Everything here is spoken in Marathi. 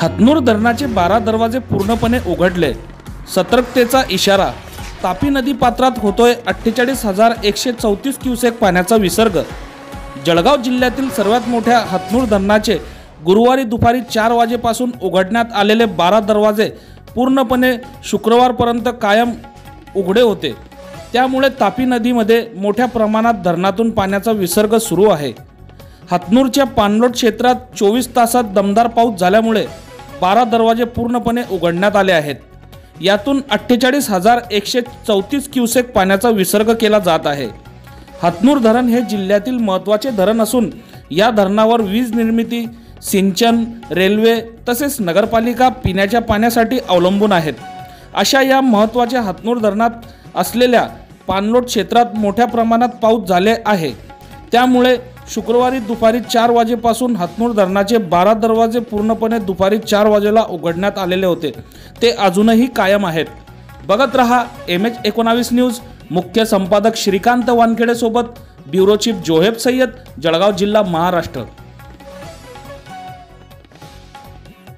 हतनूर धरणाचे 12 दरवाजे पूर्णपणे उघडले। सतर्कतेचा इशारा। तापी नदी पात्रात होतोय 48,134 क्युसेक पाण्याचा विसर्ग। जळगाव जिल्ह्यातील सर्वात मोठ्या हतनूर धरणाचे गुरुवारी दुपारी 4 वाजेपासून उघडण्यात आलेले 12 दरवाजे पूर्णपणे शुक्रवारपर्यंत कायम उघडे होते। त्यामुळे तापी नदीमध्ये मोठ्या प्रमाणात धरणातून पाण्याचा विसर्ग सुरू आहे। हतनूरच्या पाणलोट क्षेत्रात 24 तासात दमदार पाऊस झाल्यामुळे 12 दरवाजे पूर्णपणे उघडण्यात आले आहेत। यातून 48,134 क्युसेक पाण्याचा विसर्ग केला जात आहे। हतनूर धरण हे जिल्ह्यातील महत्त्वाचे धरण असून या धरणावर वीज निर्मिती, सिंचन, रेल्वे तसेच नगरपालिका पिण्याच्या पाण्यासाठी अवलंबून आहेत। अशा या महत्त्वाच्या हतनूर धरणात असलेल्या पाणलोट क्षेत्रात मोठ्या प्रमाणात पाऊस झाले आहे। त्यामुळे शुक्रवारी दुपारी 4 वाजेपासून हतनूर धरणाचे 12 दरवाजे पूर्णपणे दुपारी 4 वाजेला उघडण्यात आलेले होते, ते अजूनही कायम आहेत। बघत रहा MH19 न्यूज। मुख्य संपादक श्रीकांत वानखेडे सोबत ब्युरो चीफ जोहेब सय्यद, जळगाव जिल्हा, महाराष्ट्र।